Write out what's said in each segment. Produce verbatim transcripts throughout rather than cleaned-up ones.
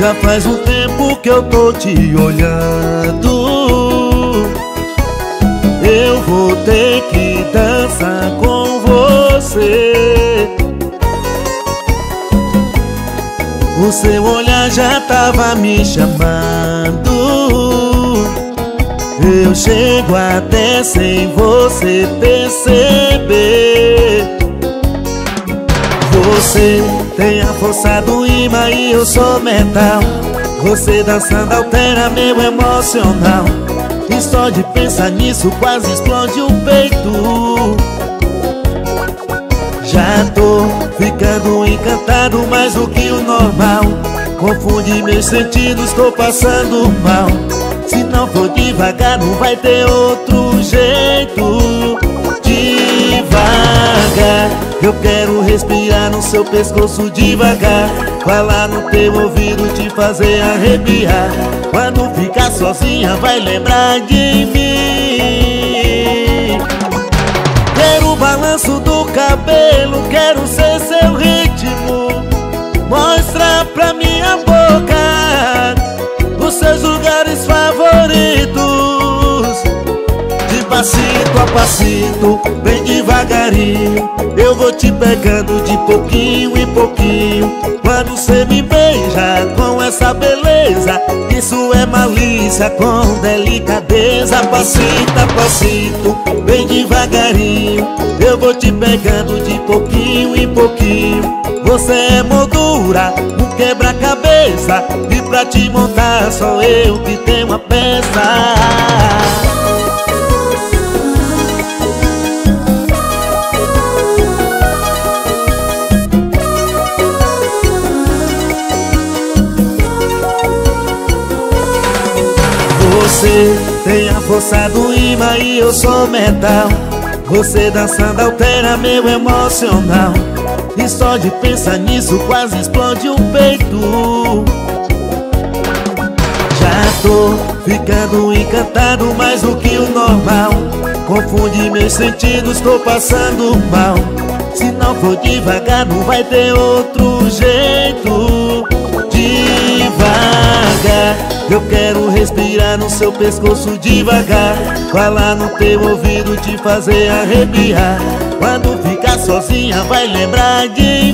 Já faz um tempo que eu tô te olhando. Eu vou ter que dançar com você. O seu olhar já tava me chamando. Eu chego até sem você perceber. Você tem a força do imã e eu sou metal. Você dançando altera meu emocional. E só de pensar nisso quase explode o peito. Já tô ficando encantado mais do que o normal. Confunde meus sentidos, tô passando mal. Se não for devagar não vai ter outro jeito. Devagar, eu quero respirar no seu pescoço devagar. Falar no teu ouvido, te fazer arrepiar. Quando ficar sozinha vai lembrar de mim. Quero o balanço do cabelo, quero ser seu ritmo. Mostra pra minha boca os seus lugares favoritos. De passito a passito, bem devagarinho, eu vou te pegando de pouquinho em pouquinho. Quando cê me beija com essa beleza, isso é malícia com delicadeza. Passito a passito, bem devagarinho, eu vou te pegando de pouquinho em pouquinho. Você é moldura, um quebra-cabeça, e pra te montar só eu que tenho a peça. Você tem a força do imã e eu sou metal. Você dançando altera meu emocional. E só de pensar nisso quase explode o peito. Já tô ficando encantado mais do que o normal. Confunde meus sentidos, tô passando mal. Se não for devagar não vai ter outro jeito. Devagar, eu quero respirar no seu pescoço devagar. Falar no teu ouvido, te fazer arrepiar. Quando ficar sozinha vai lembrar de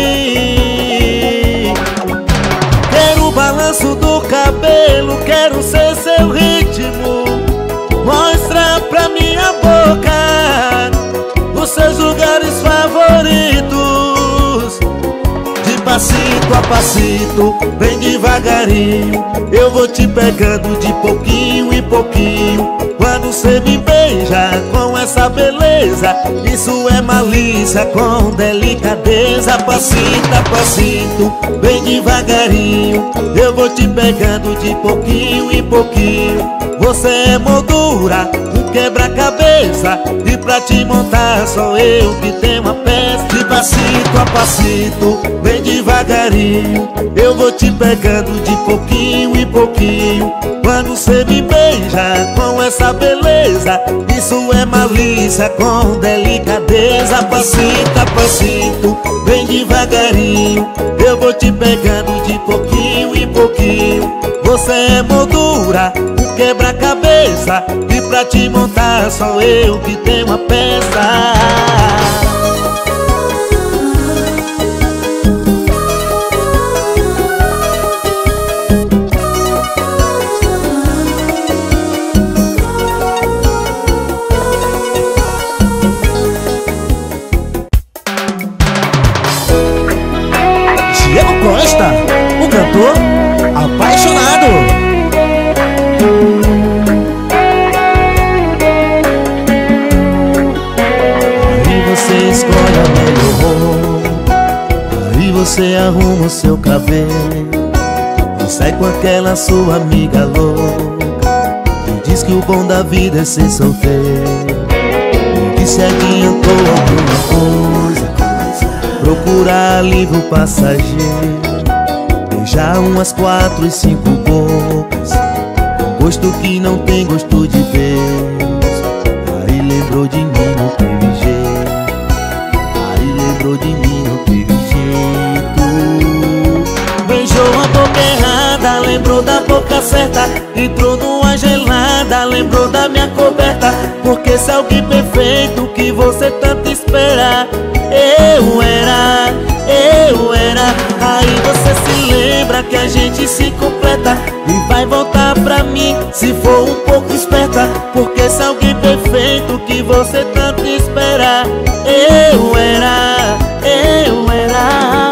mim. Quero o balanço do cabelo, quero ser seu ritmo. Mostra pra minha boca os seus lugares favoritos. De passito a passito, bem devagarinho, eu vou te pegando de pouquinho em pouquinho. Quando cê me beija com essa beleza, isso é malícia com delicadeza. Passito a passito, bem devagarinho, eu vou te pegando de pouquinho em pouquinho. Você é moldura, um quebra-cabeça, e pra te montar só eu que tenho a peça. De passito a passito, bem devagarinho, eu vou te pegando de pouquinho em pouquinho. Quando cê me beija com essa beleza, isso é malícia com delicadeza. Passito a passito, bem devagarinho, eu vou te pegando de pouquinho em pouquinho. Você é moldura, um quebra-cabeça, e pra te montar só eu que tenho a peça. Costa, o cantor apaixonado. Aí você escolhe a melhor roupa, aí você arruma o seu cabelo e sai com aquela sua amiga louca e diz que o bom da vida é ser solteiro. E que se adiantou alguma coisa, procurar alívio passageiro, beijar umas quatro e cinco bocas, com gosto que não tem gosto de Deus. Aí lembrou de mim, não teve jeito. Aí lembrou de mim, não teve jeito. Beijou a boca errada, lembrou da boca certa, entrou numa gelada, lembrou da minha coberta. Porque se alguém perfeito que você tanto espera, eu era, eu era. Aí você se lembra que a gente se completa e vai voltar pra mim se for um pouco esperta. Porque se alguém perfeito que você tanto espera, eu era, eu era.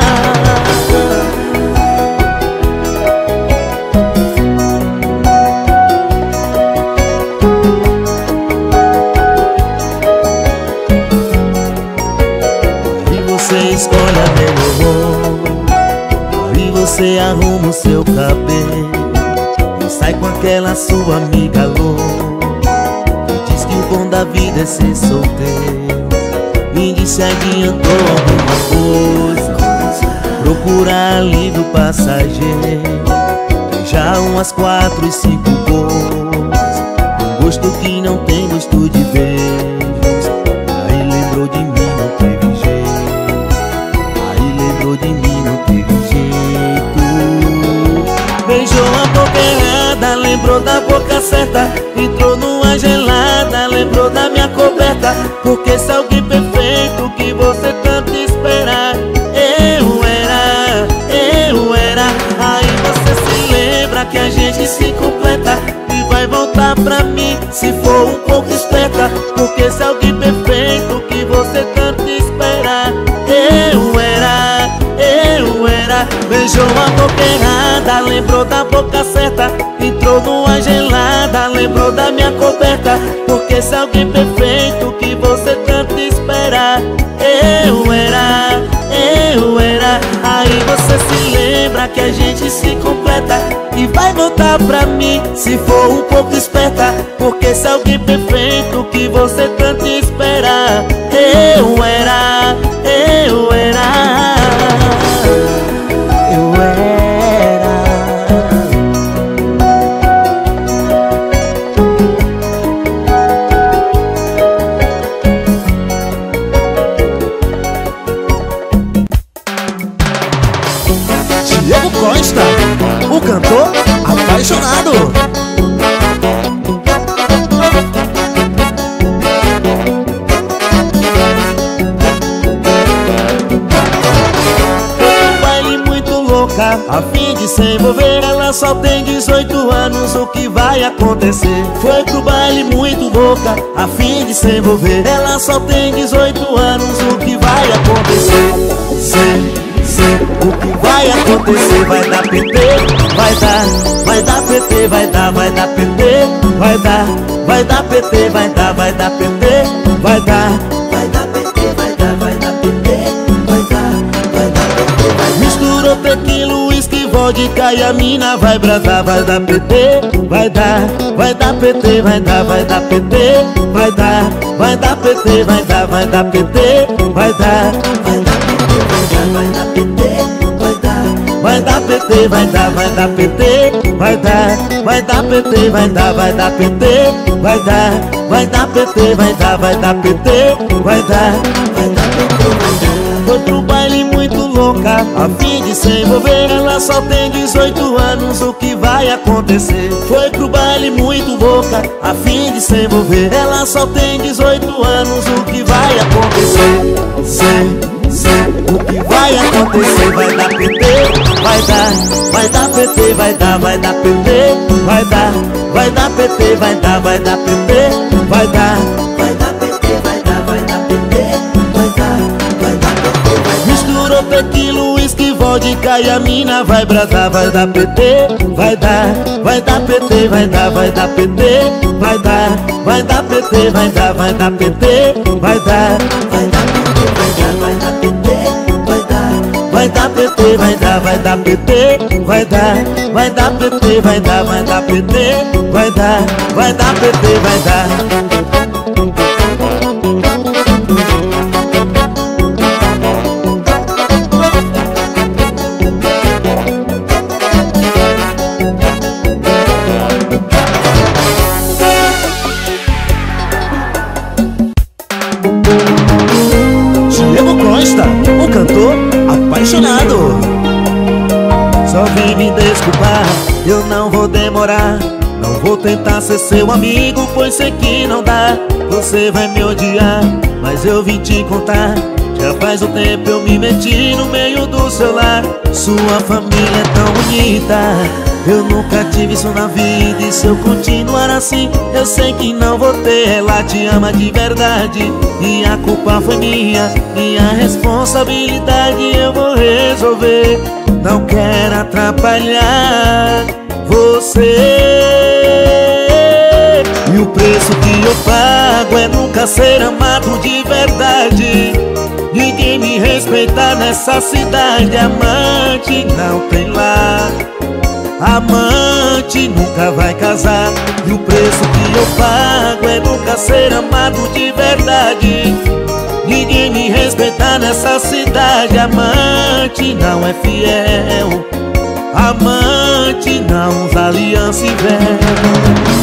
Você escolhe a melhor, aí você arruma o seu cabelo e sai com aquela sua amiga louca que diz que o bom da vida é ser solteiro. Ninguém se adiantou alguma coisa, procura alívio passageiro. Já umas quatro e cinco gols, um gosto que não tem gosto de beijos. Aí lembrou de mim, não teve jeito. De mim não teve jeito. Beijou a boca errada, lembrou da boca certa, entrou numa gelada, lembrou da minha coberta. Porque se alguém perfeito que você tanto espera, eu era, eu era. Aí você se lembra que a gente se completa e vai voltar pra mim se for um pouco esperta. Porque se alguém perfeito que você tanto espera, eu era, eu era. Beijou a boca errada, lembrou da boca certa, entrou numa gelada, lembrou da minha coberta. Porque se alguém perfeito que você tanto espera, eu era, eu era. Aí você se lembra que a gente se completa e vai voltar pra mim se for um pouco esperta. Porque se alguém perfeito que você tanto espera, eu era, eu era. Eu era. Diego Costa, o cantor apaixonado. A fim de se envolver, ela só tem dezoito anos, o que vai acontecer? Foi pro baile muito louca, a fim de se envolver, ela só tem dezoito anos, o que vai acontecer? Sei, sei, o que vai acontecer? Vai dar P T, vai dar, vai dar P T, vai dar, vai dar P T, vai dar, vai dar P T, vai dar, vai dar P T, vai dar, vai dar P T, vai dar, vai dar P T, vai dar, vai dar P T, vai. Misturou tequila, uísque, vodka e a mina vai bradar, vai dar P T, vai dar, vai dar P T, vai dar, vai dar P T, vai dar, vai dar P T, vai dar, vai dar P T, vai dar, vai dar P T, vai dar, vai dar P T, vai dar, vai dar P T, vai dar, vai dar P T, vai dar, vai dar P T, vai dar, vai dar P T, vai dar, vai dar P T, vai dar, vai dar P T, vai dar, vai dar P T, vai dar. Foi pro baile muito louca, a fim de se envolver, ela só tem dezoito anos, o que vai acontecer? Foi pro baile muito louca, a fim de se envolver, ela só tem dezoito anos, o que vai acontecer? Sei, sei, o que vai acontecer? Vai dar P T, vai dar, vai dar P T, vai dar, vai dar P T, vai dar, vai dar P T, vai dar, vai dar P T, vai dar, vai dar P T, vai dar, vai dar P T, vai dar, vai dar P T, vai dar. Misturou tequila, uísque, vodka e a mina vai bradar, vai dar P T, vai dar, vai dar P T, vai dar, vai dar P T, vai dar, vai dar P T, vai dar, vai dar P T, vai dar, vai dar P T, vai dar, vai dar P T, vai dar, vai dar P T, vai dar, vai dar P T, vai dar, vai dar P T, vai dar, vai dar P T, vai dar, vai dar P T, vai dar. Diego Costa, o cantor apaixonado. Só vir me desculpar, eu não vou demorar. Não vou tentar ser seu amigo, pois sei que não dá. Você vai me odiar, mas eu vim te contar. Já faz um tempo eu me meti no meio do seu lar. Sua família é tão bonita, eu nunca tive isso na vida. E se eu continuar assim, eu sei que não vou ter. Ela te ama de verdade e a culpa foi minha. Minha responsabilidade eu vou resolver. Não quero atrapalhar você. E o preço que eu pago é nunca ser amado de verdade. Ninguém me respeita nessa cidade. Amante não tem lar, amante nunca vai casar. E o preço que eu pago é nunca ser amado de verdade. Ninguém me respeita nessa cidade. Amante não é fiel, amante não usa aliança e véu.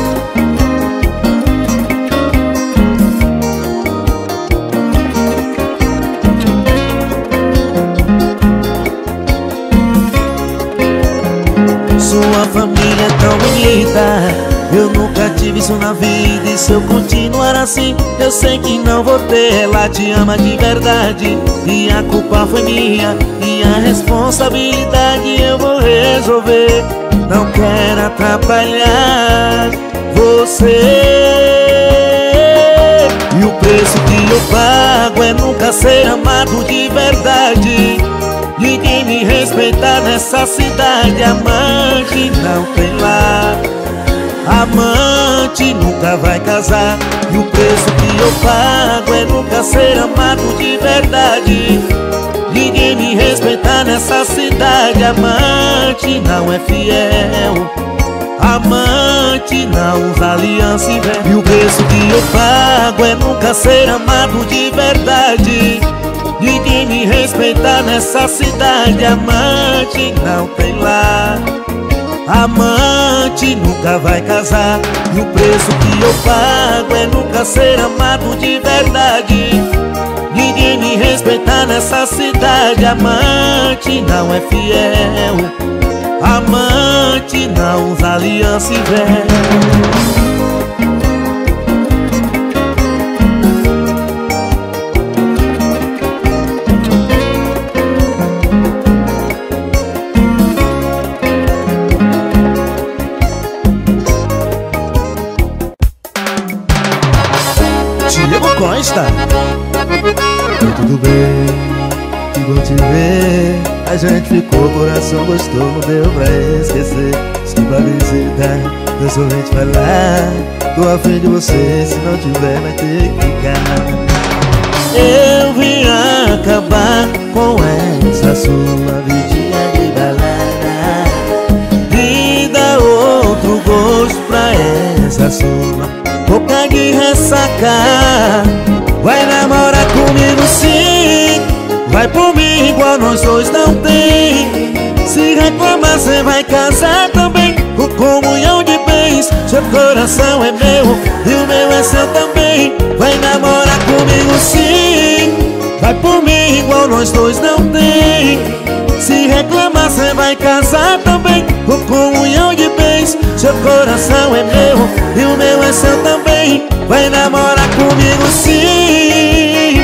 Sua família é tão bonita, eu nunca tive isso na vida. E se eu continuar assim, eu sei que não vou ter. Ela te ama de verdade e a culpa foi minha. Minha responsabilidade eu vou resolver. Não quero atrapalhar você. E o preço que eu pago é nunca ser amado de verdade. Ninguém me respeita nessa cidade. Amante não tem lar, amante nunca vai casar. E o preço que eu pago é nunca ser amado de verdade. Ninguém me respeita nessa cidade. Amante não é fiel, amante não usa aliança e véu. E o preço que eu pago é nunca ser amado de verdade. Ninguém me respeita nessa cidade. Amante não tem lar, amante nunca vai casar. E o preço que eu pago é nunca ser amado de verdade. Ninguém me respeita nessa cidade. Amante não é fiel, amante não usa aliança e véu. Costa. Tudo bem, que bom te ver. A gente ficou, coração gostou, não deu pra esquecer. Se parecida, eu sou gente falar. Tô a fim de você, se não tiver vai ter que ficar. Eu vim acabar com essa sua vidinha de balada e dar outro gosto pra essa sua boca de ressacar. Vai namorar comigo sim, vai por mim igual nós dois não tem. Se reclamar cê vai casar também, com comunhão de bens. Seu coração é meu e o meu é seu também. Vai namorar comigo sim, vai por mim igual nós dois não tem. Se reclamar cê vai casar também, com comunhão de bens. Seu coração é meu e o meu é seu também. Vai namorar comigo sim.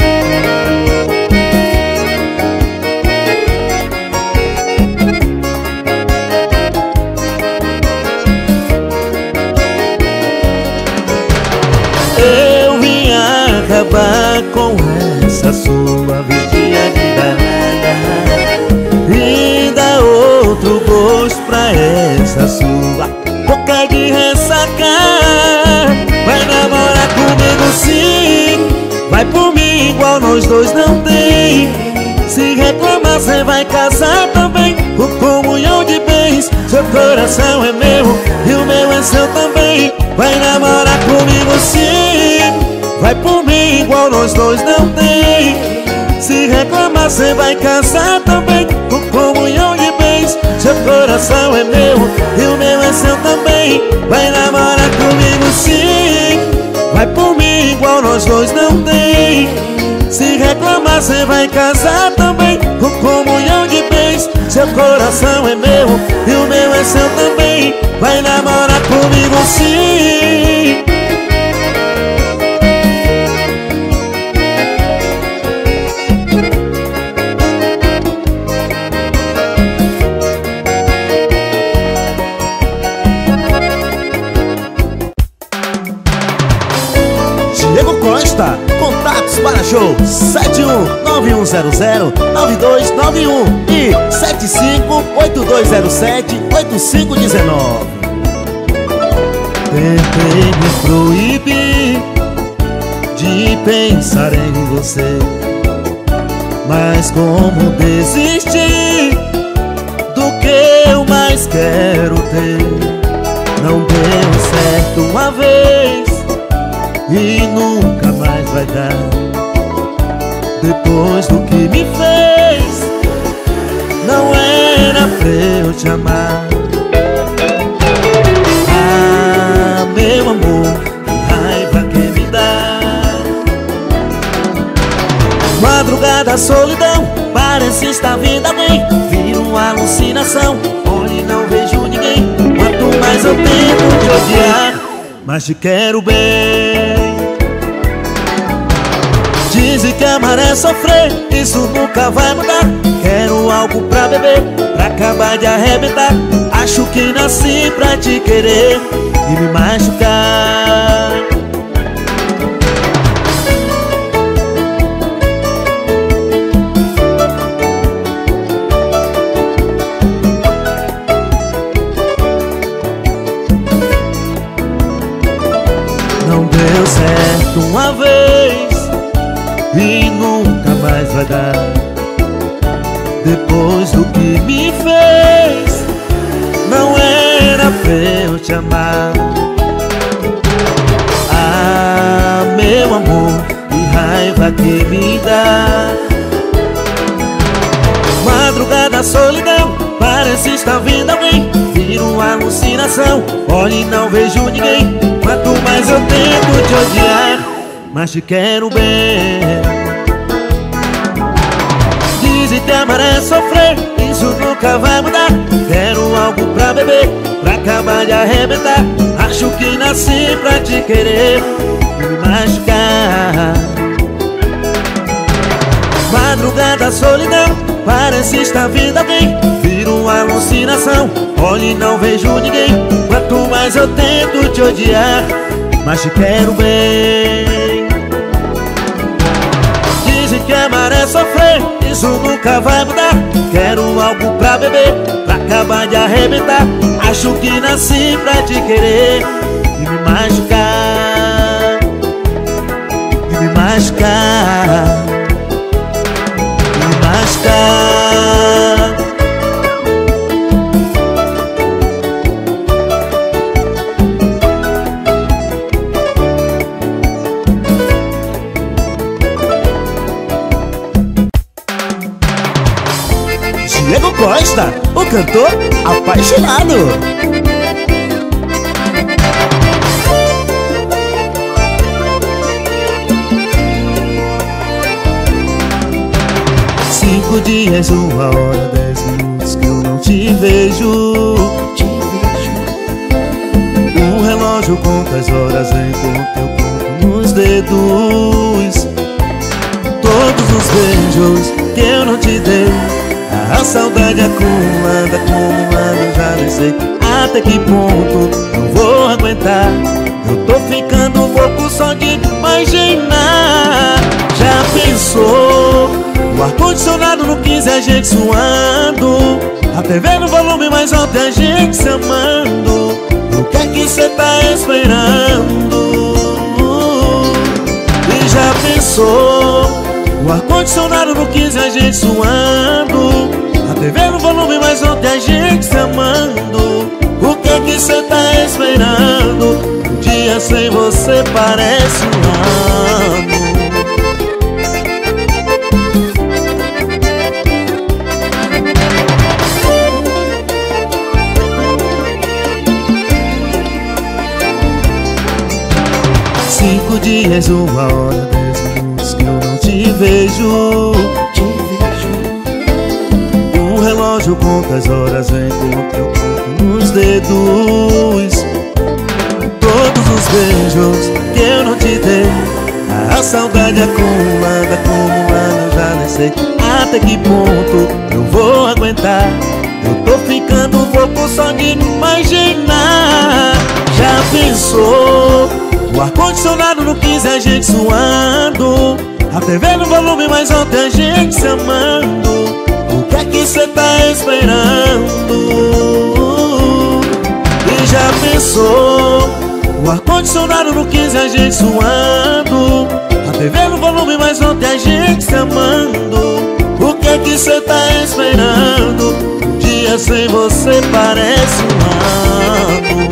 Eu vim acabar com essa sua vidinha de balada e dar outro gosto pra essa sua boca de ressacar. Vai namorar comigo sim, vai por mim igual nós dois não tem. Se reclamar cê vai casar também, com comunhão de bens. Seu coração é meu e o meu é seu também. Vai namorar comigo sim, vai por mim igual nós dois não tem. Se reclamar cê vai casar também, com comunhão de bens. Seu coração é meu e o meu é seu também. Vai namorar comigo sim, vai por mim igual nós dois não tem. Se reclamar cê vai casar também, com comunhão de bens. Seu seu coração é meu e o meu é seu também. Vai namorar comigo sim. Diego Costa, contatos para show sete um nove um zero zero nove dois nove um e sete cinco oito dois zero sete oito cinco um nove. Tentei me proibir de pensar em você, mas como desistir do que eu mais quero ter? Não deu certo uma vez e nunca mais vai dar. Depois do que me fez, não era pra eu te amar. Ah, meu amor, que raiva que me dá. Madrugada, solidão, parece estar vindo alguém. Vira uma alucinação, olho e não vejo ninguém. Quanto mais eu tento te odiar, mas te quero bem. Dizem que amar é sofrer, isso nunca vai mudar. Quero algo pra beber, pra acabar de arrebentar. Acho que nasci pra te querer e me machucar. Não deu certo uma vez e nunca mais vai dar. Depois do que me fez, não era pra eu te amar. Ah, meu amor, que raiva que me dá. Madrugada, solidão, parece estar vindo alguém. Vira uma alucinação, olho e não vejo ninguém. Quanto mais eu tento te odiar, mas te quero bem. Dizem que amar é sofrer, isso nunca vai mudar. Quero algo pra beber, pra acabar de arrebentar. Acho que nasci pra te querer e me machucar. Madrugada, solidão, parece estar vindo alguém. Vira uma alucinação, olho e não vejo ninguém. Quanto mais eu tento te odiar, mas te quero bem. Dizem que amar é sofrer, isso nunca vai mudar. Quero algo pra beber, pra acabar de arrebentar. Acho que nasci pra te querer e me machucar. E me machucar. E me machucar. Diego Costa, o cantor apaixonado. Cinco dias, uma hora, dez minutos que eu não te vejo. O relógio conta as horas enquanto eu conto nos dedos. Todos os beijos que eu não te dei, a saudade acumulada, acumulada, eu já nem sei até que ponto não vou aguentar. Eu tô ficando um pouco só de imaginar. Já pensou? O ar-condicionado no quinze, a gente suando, a T V no volume mais alto, a gente se amando. O que é que cê tá esperando? E já pensou? O ar-condicionado no quinze, a gente suando, a T V no volume mais alto, a gente se amando. O que é que cê tá esperando? Um dia sem você parece um ano. Cinco dias, uma hora, dez minutos que eu não te vejo. O relógio Hoje eu conto as horas, eu encontro eu conto nos dedos todos os beijos que eu não te dei. A saudade acumulando, acumulando, eu já nem sei até que ponto eu vou aguentar. Eu tô ficando um pouco só de imaginar. Já pensou? O ar-condicionado no quinze, a gente suando, a T V no volume, mas ontem a gente se amando. O que é que cê tá esperando? E já pensou? O ar-condicionado no quinze, a gente suando, a T V no volume, mas ontem a gente se amando. O que é que cê tá esperando? Um dia sem você parece um ano.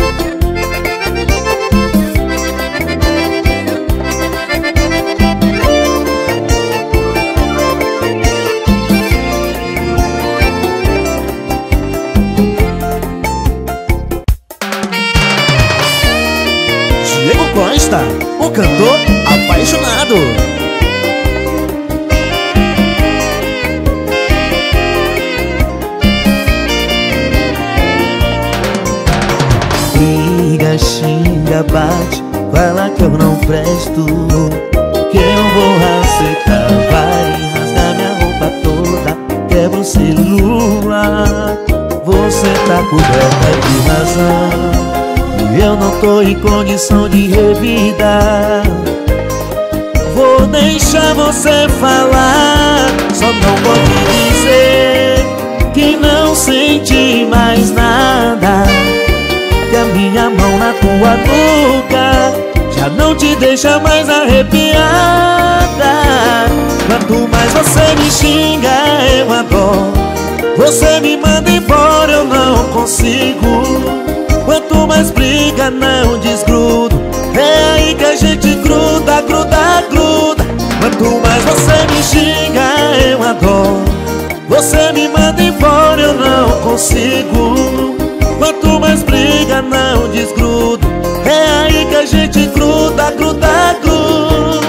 Costa, o cantor apaixonado. Liga, xinga, bate, fala que eu não presto, que eu vou aceitar. Vai rasgar minha roupa toda, quebra o celular. Você tá coberta de razão e eu não tô em condição de revidar. Vou deixar você falar, só não pode dizer que não sente mais nada, que a minha mão na tua nuca já não te deixa mais arrepiada. Quanto mais você me xinga, eu adoro. Você me manda embora, eu não consigo. Quanto mais briga, não desgrudo. É aí que a gente gruda, gruda, gruda. Quanto mais você me xinga, eu adoro. Você me manda embora, eu não consigo. Quanto mais briga, não desgrudo. É aí que a gente gruda, gruda, gruda.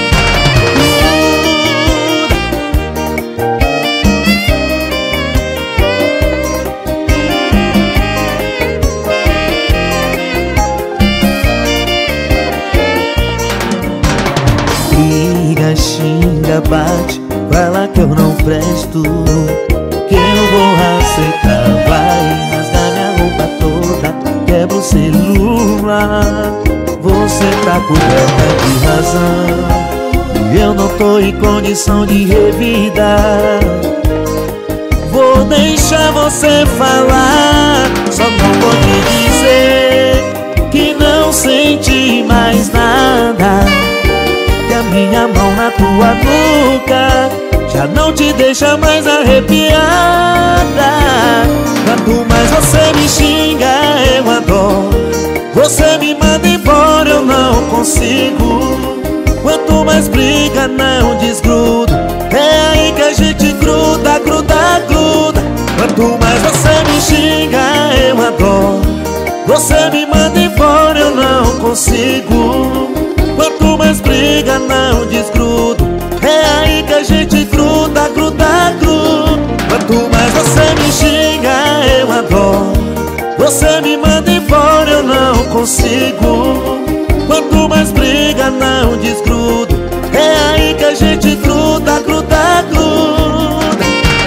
Briga, xinga, bate, fala que eu não presto, que eu vou aceitar. Vai rasgar minha roupa toda, quebra o celular. Você tá coberta de razão e eu não tô em condição de revidar. Vou deixar você falar, só não pode dizer que não sente mais nada, que a minha mão na tua nuca já não te deixa mais arrepiada. Quanto mais você me xinga, eu adoro. Você me manda embora, eu não consigo. Quanto mais briga, não desgrudo. É aí que a gente gruda, gruda, gruda. Quanto mais você me xinga, eu adoro. Você me manda embora, eu não consigo. Quanto mais briga, não desgrudo. É aí que a gente gruda, gruda, gruda. Quanto mais você me xinga, eu adoro. Você me manda embora, eu não consigo. Quanto mais briga, não desgrudo. É aí que a gente gruda, gruda, gruda.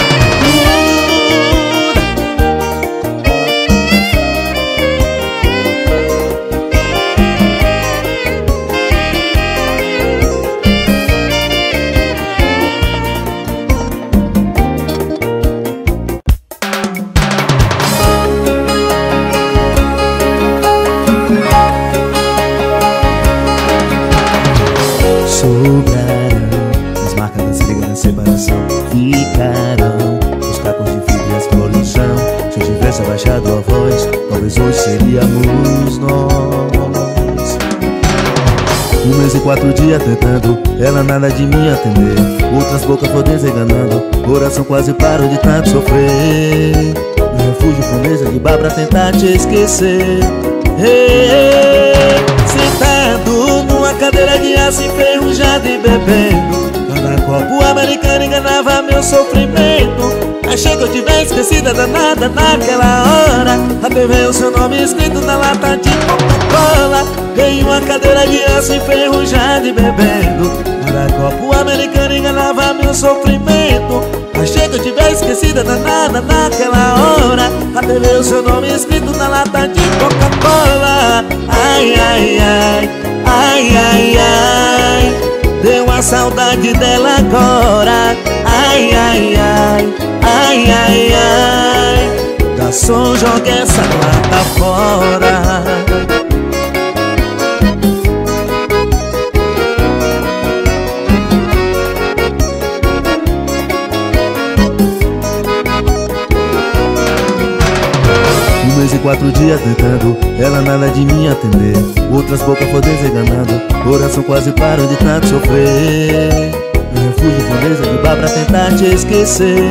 Sobrarão as marcas das brigas da separação. Ficarão os cacos de fibra e as flores no chão. Se eu tivesse abaixado a voz, talvez hoje seríamos nós. Um mês e quatro dias tentando, ela nada de me atender. Outras bocas foram desenganando, coração quase parou de tanto sofrer. No refúgio fui mesa de bar pra tentar te esquecer. Hey, hey, sentado numa cadeira de aço enferrujada e bebendo, cada copo americano enganava meu sofrimento. A achei que eu tivesse esquecida danada naquela hora. Até veio o seu nome escrito na lata de Coca-Cola. Em uma cadeira de aço enferrujada e bebendo. Cada copo americano enganava meu sofrimento. Achei que eu tivesse esquecida danada naquela hora. Até veio o seu nome escrito na lata de Coca-Cola. Ai, ai, ai, ai, ai, ai. Deu uma saudade dela agora. Ai, ai, ai, ai, ai, ai. Garçom, joga essa lata fora. Um mês e quatro dias tentando, ela nada de mim atender. Outras bocas foi desenganando, coração quase parou de tanto sofrer. Meu refúgio foi mesa de bar pra tentar te esquecer.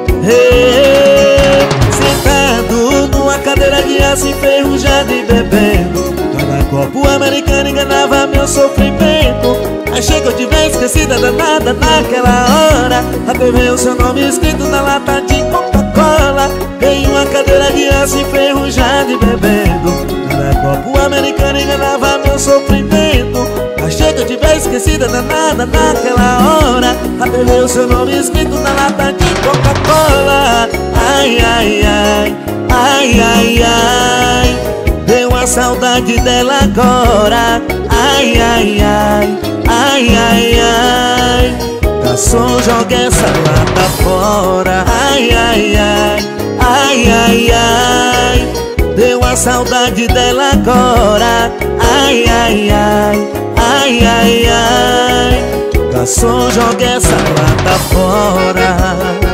Hey, sentado numa cadeira de aço enferrujada e bebendo. Cada copo americano enganava meu sofrimento. Achei que eu tivesse esquecida danada naquela hora. Até veio o seu nome escrito na lata de Coca-Cola. Em uma cadeira de aço enferrujada e bebendo. Cada copo americano enganava meu sofrimento. Achei que eu tivesse esquecida danada naquela hora. Até veio o seu nome escrito na lata de Coca-Cola. Ai, ai, ai, ai, ai, ai. Deu uma saudade dela agora. Ai, ai, ai, ai, ai, ai. Garçom, joga essa lata fora. Ai, ai, ai, ai, ai, ai. Deu uma saudade dela agora. Ai, ai, ai, ai, ai, ai. Garçom, joga essa lata fora.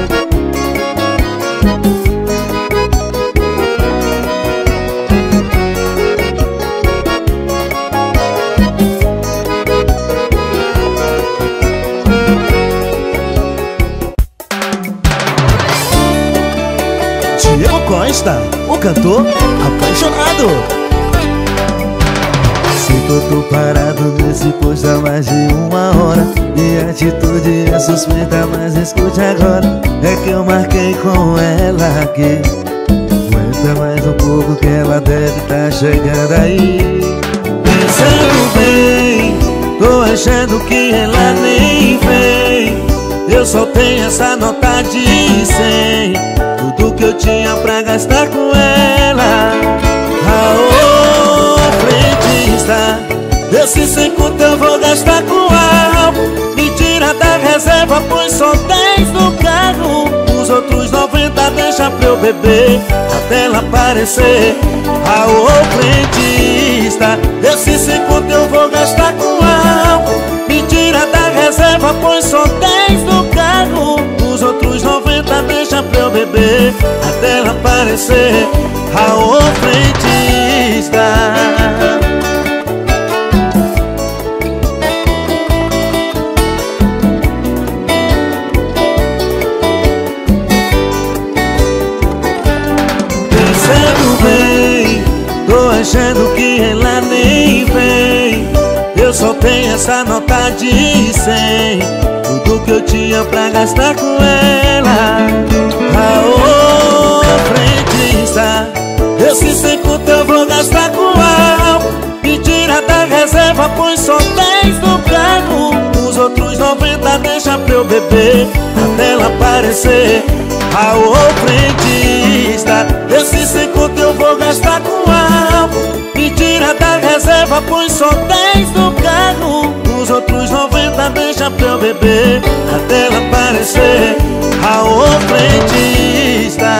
Diego Costa, o cantor apaixonado. Sei que eu tô parado nesse posto há mais de uma hora. Minha atitude é suspeita, mas escute agora. É que eu marquei com ela aqui. Aguenta mais um pouco que ela deve tá chegando aí. Pensando bem, tô achando que ela nem vem. Eu só tenho essa nota de cem. Tudo que eu tinha pra gastar com ela. Aô, frentista, esse sem conto eu vou gastar com álcool. Me tira da reserva, põe só dez no carro. Os outros noventa deixa pra eu beber até ela aparecer. Aô, frentista, esse sem conto eu vou gastar com álcool. Me tira da reserva, põe só dez no carro. Os outros noventa deixa pra eu beber até ela aparecer. Aô, frentista. Pensando bem, tô achando que ela nem vem. Eu só tenho essa nota de cem. Tudo que eu tinha pra gastar com ela. Aô, frentista, esse sem conto eu vou gastar com álcool. Me tira da reserva, põe só dez no carro. Os outros noventa deixa pra eu beber até ela aparecer. Aô, frentista, esse sem conto eu vou gastar com álcool. Me tira da reserva, põe só dez no carro. Os outros noventa deixa pra eu beber até ela aparecer. Aô, frentista.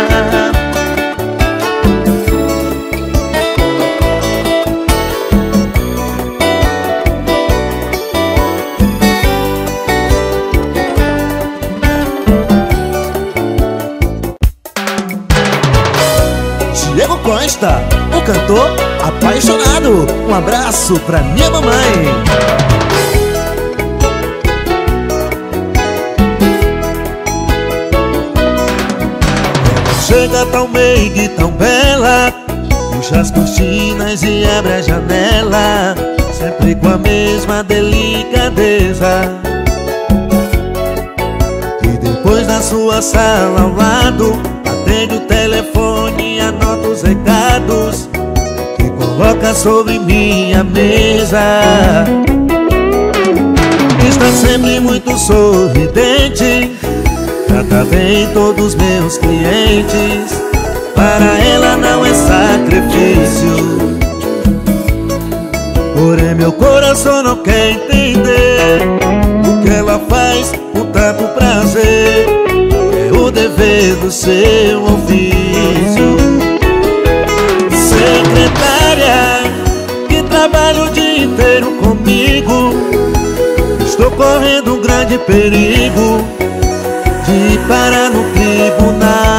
Diego Costa, o cantor apaixonado. Um abraço pra minha mamãe. Chega tão meiga e tão bela, puxa as cortinas e abre a janela, sempre com a mesma delicadeza. E depois Pois na sua sala ao lado atende o telefone e anota os recados e coloca sobre minha mesa. Está sempre muito sorridente, trata bem todos os meus clientes. Para ela não é sacrifício, porém meu coração não quer entender o que ela faz com tanto prazer. É o dever do seu ofício. Secretária, que trabalha o dia inteiro comigo, estou correndo um grande perigo de parar no tribunal.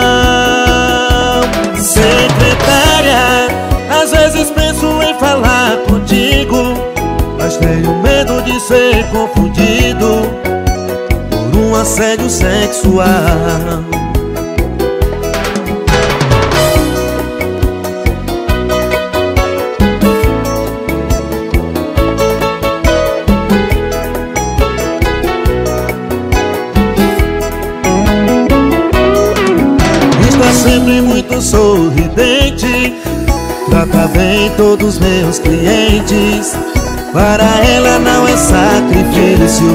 Secretária, às vezes penso em falar contigo, mas tenho medo de ser confundido por um assédio sexual. Sempre muito sorridente, trata bem todos os meus clientes. Para ela não é sacrifício,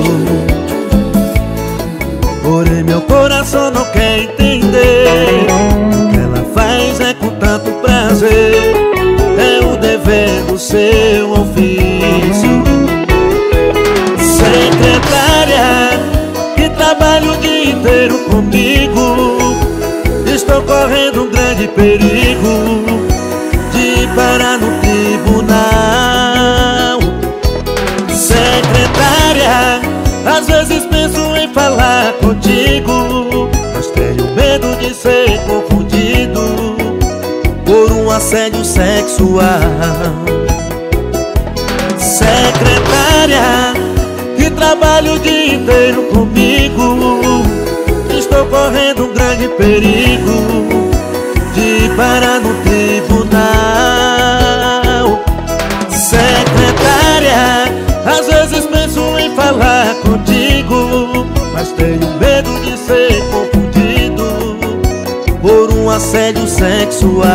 porém meu coração não quer entender o que ela faz é com tanto prazer. É o dever do seu ofício. Secretária, que trabalha o dia inteiro comigo, estou correndo um grande perigo de parar no tribunal. Secretária, às vezes penso em falar contigo, mas tenho medo de ser confundido por um assédio sexual. Secretária, que trabalha o dia inteiro comigo, estou correndo um grande perigo de parar no tribunal. Secretária, às vezes penso em falar contigo, mas tenho medo de ser confundido por um assédio sexual.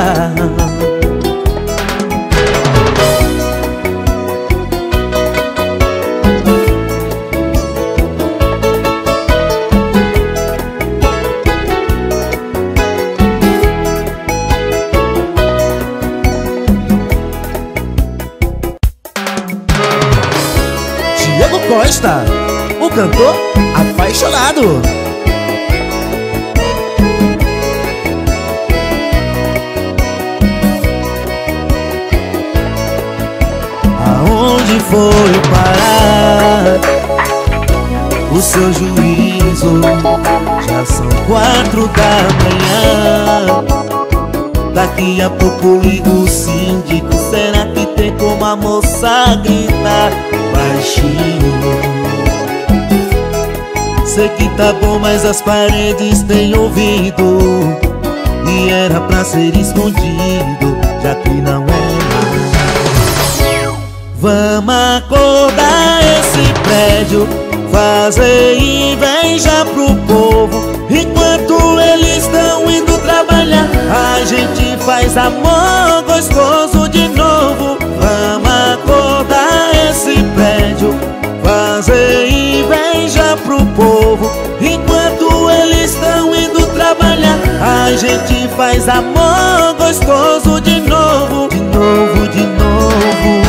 Costa, o cantor apaixonado. Aonde foi parar o seu juízo? Já são quatro da manhã. Daqui a pouco ligo o síndico. Será que tem como a moça gritar baixinho? Sei que tá bom, mas as paredes têm ouvido, e era pra ser escondido, já que não é mais. Vamos acordar esse prédio, fazer inveja pro povo. Enquanto eles estão indo trabalhar, a gente faz amor gostoso de novo. Vamos acordar esse prédio, fazer inveja pro povo. Enquanto eles estão indo trabalhar, a gente faz amor gostoso de novo. De novo, de novo.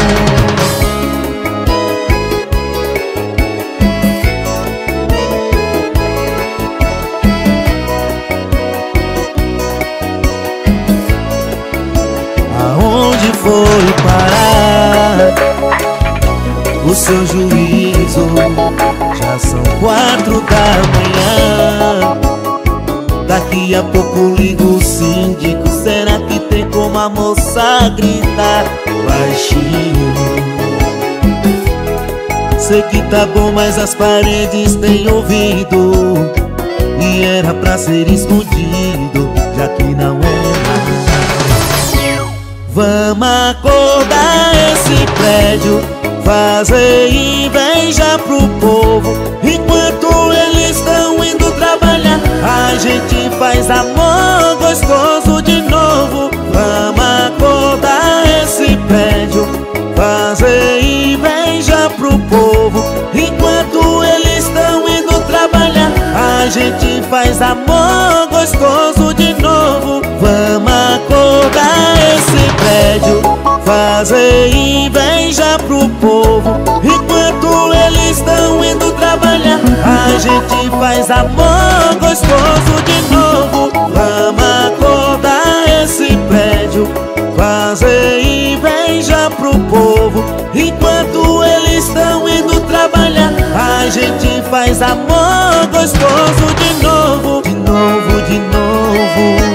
Aonde foi parar o seu juízo? Já são quatro da manhã. Daqui a pouco ligo o síndico. Será que tem como a moça gritar baixinho? Sei que tá bom, mas as paredes têm ouvido, e era pra ser escondido, já que não é mais. Vamos acordar esse prédio, fazer inveja pro povo. Enquanto eles estão indo amor gostoso de novo. Vamos acordar esse prédio, fazer inveja pro povo. Enquanto eles estão indo trabalhar, a gente faz amor gostoso de novo. Vamos acordar esse prédio, fazer inveja pro povo. Enquanto eles estão indo trabalhar, a gente faz amor gostoso de novo. Vamos acordar esse prédio, fazer inveja pro povo. Enquanto eles estão indo trabalhar, a gente faz amor gostoso de novo. De novo, de novo.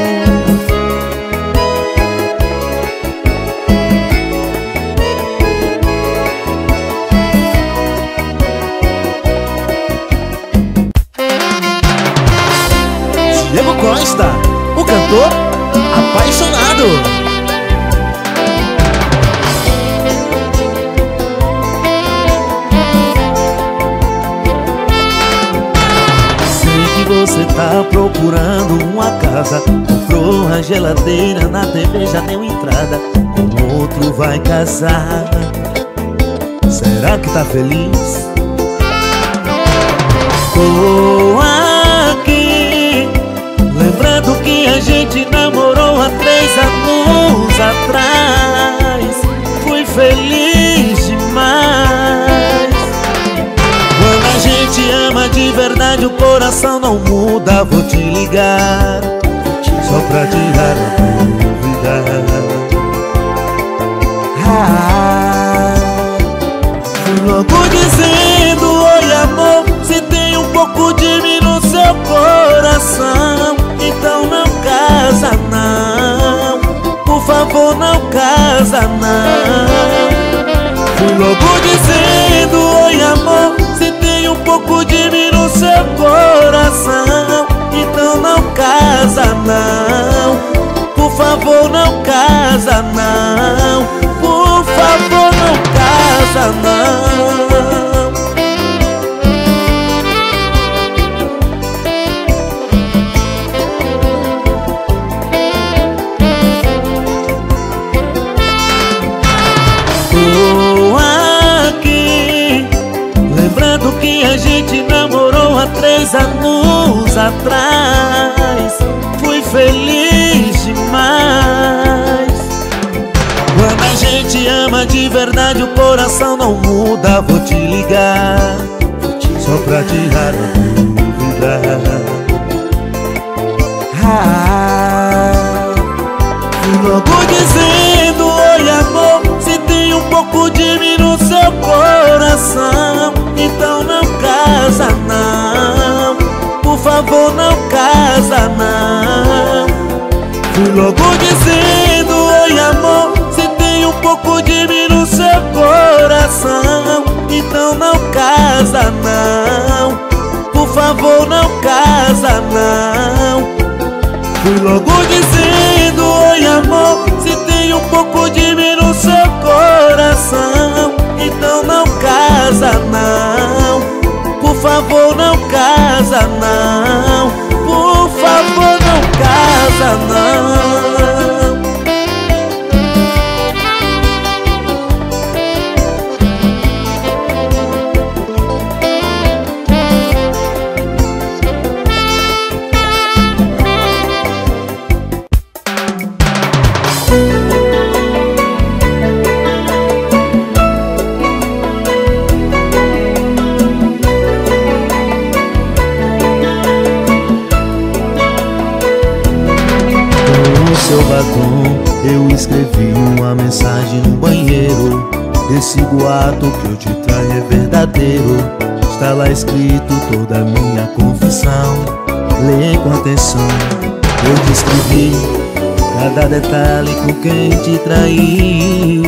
Diego Costa, o cantor apaixonado. Sei que você tá procurando uma casa, comprou a geladeira, na T V já deu entrada, com outro vai casar. Será que tá feliz? Tô aqui lembrando que a gente namorou há três anos atrás. Fui feliz demais. Quando a gente ama de verdade, o coração não muda. Vou te ligar só pra tirar a dúvida. Ah, fui logo dizendo: oi amor, se tem um pouco de mim no seu coração, então não casa não, por favor não casa não. Fui logo dizendo: oi amor, se tem um pouco de mim no seu coração, então não casa não, por favor não casa não, por favor não casa não. Que a gente namorou há três anos atrás. Fui feliz demais. Quando a gente ama de verdade, o coração não muda. Vou te ligar só pra tirar a dúvida. Ah, fui logo dizendo: oi amor, se tem um pouco de mim no seu coração, então não casa não, por favor não casa não. Fui logo dizendo: oi amor, se tem um pouco de mim no seu coração, então não casa não, por favor não casa não. Fui logo dizendo: oi amor, se tem um pouco de mim no seu coração, então não casa não, por favor não casa não, por favor não casa não. Seu batom, eu escrevi uma mensagem no banheiro. Esse boato que eu te traio é verdadeiro. Está lá escrito toda a minha confissão. Lê com atenção, eu te escrevi cada detalhe com quem te traí.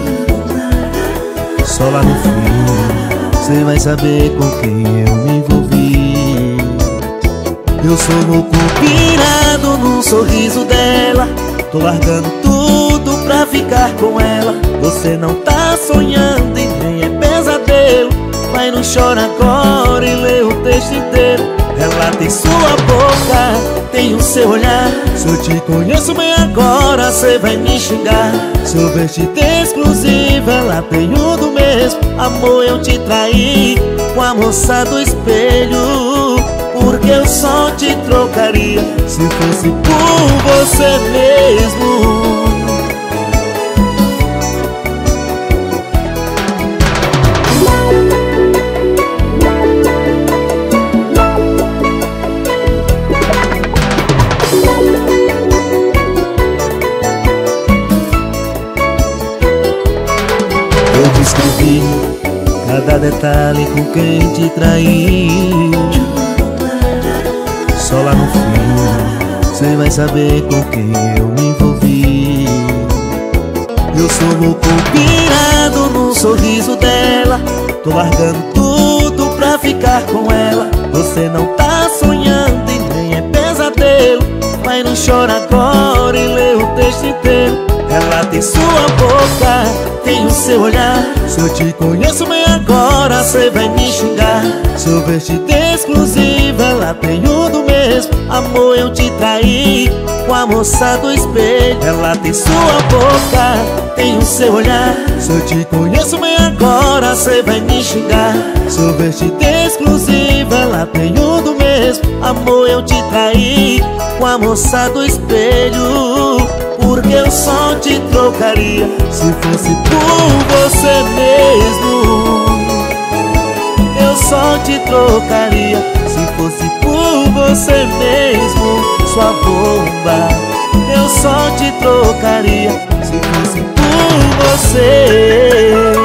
Só lá no fim cê vai saber com quem eu me envolvi. Eu sou louco pirado no sorriso dela, tô largando tudo pra ficar com ela. Você não tá sonhando e nem é pesadelo. Vai, não chora agora e lê o texto inteiro. Ela tem sua boca, tem o seu olhar. Se eu te conheço bem Agora cê vai me xingar. sou vestida exclusiva, Ela tem o do mesmo. Amor, eu te traí com a moça do espelho, porque eu só te trocaria se fosse por você mesmo. Eu descrevi cada detalhe com quem te traí. Só lá no fim cê vai saber com quem eu me envolvi. Eu sou louco pirado no sorriso dela. Tô largando tudo pra ficar com ela. Você não tá sonhando e nem é pesadelo. Mas não chora agora e lê o texto inteiro. Ela tem sua boca, tem o seu olhar. Se eu te conheço bem Agora cê vai me xingar. sou vestida Exclusiva, ela tem o do mesmo. Amor, eu te traí com a moça do espelho. Ela tem sua boca, tem o seu olhar. Se eu te conheço bem Agora cê vai me xingar. sou vestida Exclusiva, ela tem o do mesmo. Amor, eu te traí com a moça do espelho, porque eu só te trocaria se fosse por você mesmo. Eu só te trocaria se fosse por você mesmo, sua bomba. Eu só te trocaria se fosse por você.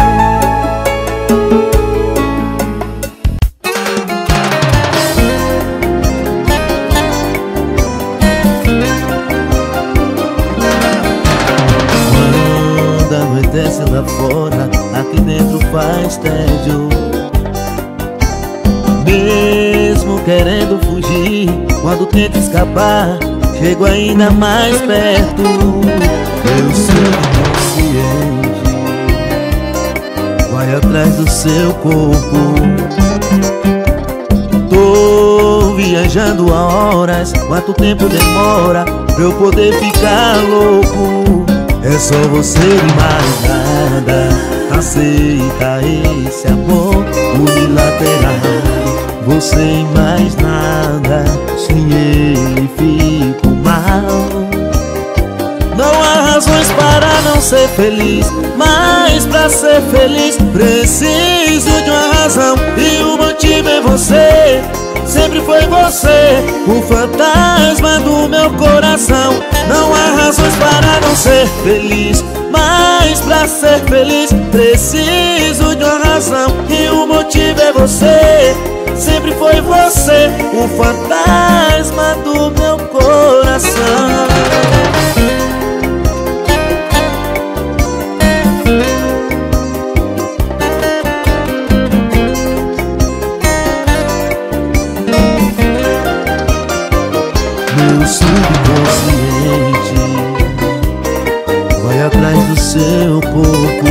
Quando anoitece lá fora, aqui dentro faz tédio. Mesmo querendo fugir, quando tento escapar, chego ainda mais perto. Eu sou inconsciente, vai atrás do seu corpo. Tô viajando há horas, quanto tempo demora pra eu poder ficar louco? É só você e mais nada. Aceita esse amor unilateral. Você e mais nada, Sem ele fico mal. Não há razões para não ser feliz, mas pra ser feliz preciso de uma razão. E o motivo é você, sempre foi você, o fantasma do meu coração. Não há razões para não ser feliz, mas pra ser feliz preciso de uma razão. E o motivo é você, sempre foi você, o fantasma do meu coração. Meu subconsciente vai atrás do seu corpo.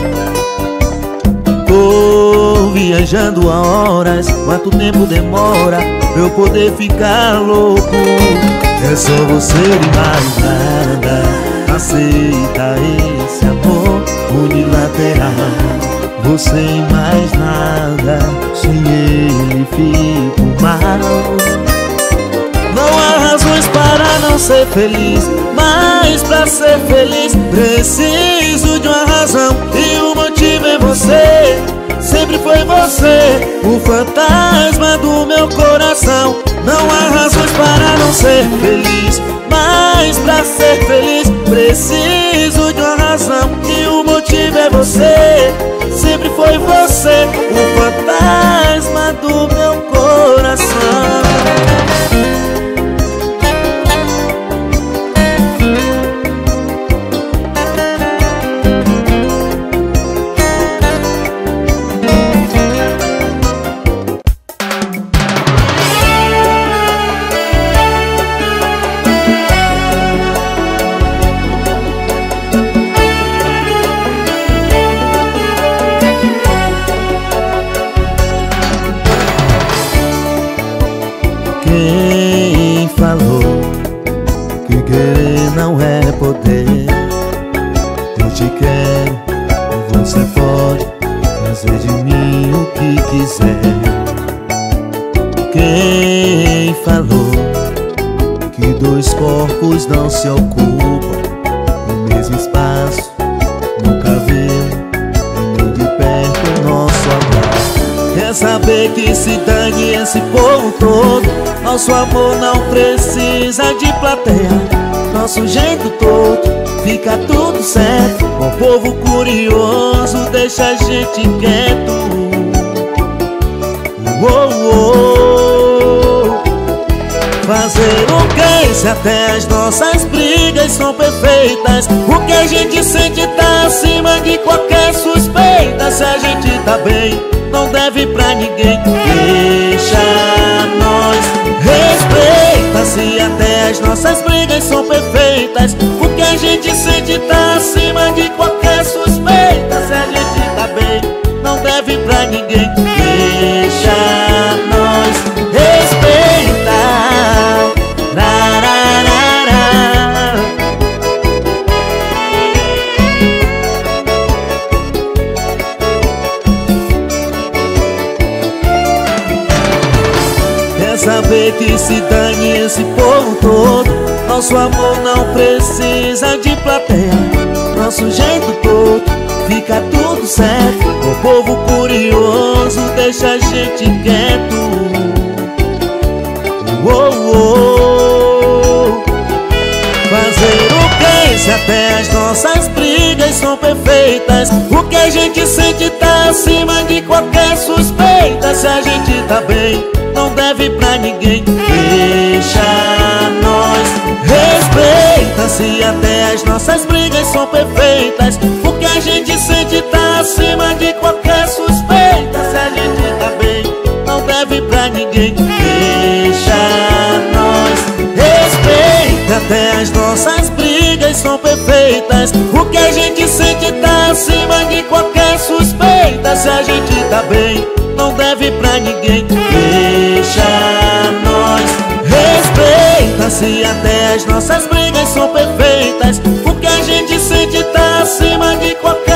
Tô viajando há horas, quanto tempo demora pra eu poder ficar louco? É só você e mais nada. Aceita esse amor unilateral. Você e mais nada, Sem ele fico mal. Não há razões para não ser feliz, mas pra ser feliz preciso de uma razão. E o motivo é você, sempre foi você, o fantasma do meu coração. Não há razões para não ser feliz, mas pra ser feliz preciso de uma razão. E o motivo é você, sempre foi você, o fantasma do meu coração. falou que querer não é poder? Eu te quero e você pode fazer de mim o que quiser. Quem falou que dois corpos não se ocupam no mesmo espaço? Nunca viu nem de perto o nosso amor. Quer saber que se dane esse povo todo? Nosso amor não precisa de plateia. Nosso jeito todo fica tudo certo. O povo curioso deixa a gente quieto. Uou, uou. Fazer o que se até as nossas brigas são perfeitas? O que a gente sente tá acima de qualquer suspeita. Se a gente tá bem, não deve pra ninguém. Deixa nós, respeita. Se até as nossas brigas são perfeitas, o que a gente sente tá acima de qualquer suspeita. Se a gente tá bem, não deve pra ninguém. Deixa nós, respeita. Nararara. Quer saber que se dane esse povo todo? Nosso amor não precisa de plateia. Nosso jeito todo fica tudo certo. O povo curioso deixa a gente quieto. Uou, uou. Fazer o que se até as nossas brigas são perfeitas? O que a gente sente tá acima de qualquer suspeita. Se a gente tá bem, não deve pra ninguém. Deixa nós, respeita. Se até as nossas brigas são perfeitas, o que a gente sente tá acima de qualquer suspeita. Se a gente tá bem, não deve pra ninguém. Deixa nós, respeita. Até as nossas brigas são perfeitas, o que a gente sente tá acima de qualquer suspeita. Se a gente tá bem, não deve pra ninguém. Deixa nós, respeita. Se até as nossas brigas são perfeitas, o que a gente sente tá acima de qualquer